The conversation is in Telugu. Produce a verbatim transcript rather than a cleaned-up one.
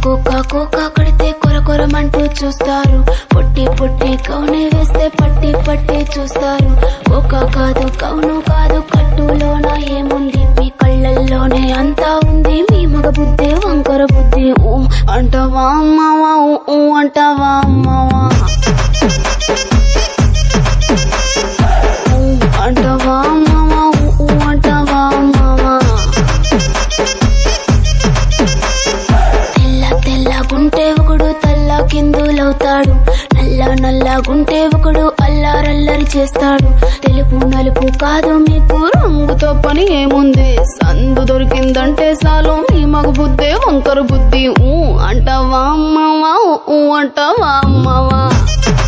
కోకా కోకా కడితే కొర కొరమంటూ చూస్తారు. పొట్టి పొట్టి కౌనే వేస్తే పట్టి పట్టి చూస్తారు. కోకా కాదు కౌను కాదు కట్టులోన ఏముంది, మీ కళ్ళల్లోనే అంతా ఉంది. మీ మగ బుద్ధి వంకర బుద్ధి. ఊ అంటావా అమ్మవా, ఊ అంటావా అమ్మవా, ఊ అంటావా అమ్మవా, ఊ అంటావా అమ్మవా. తెల్ల తెల్లగుంటే ఒకడు తల్ల కిందులవుతాడు, నల్ల నల్లగుంటే ఒకడు అల్లారల్లరి చేస్తాడు. తెలుపు నలుపు కాదు మీకు రంగుతో పని ఏముంది, సందు దొరికిందంటే చాలు మీ మగ బుద్ధే వంకర బుద్ధి. ఊ అంటావా అమ్మవా, ఊ అంటావా అమ్మవా.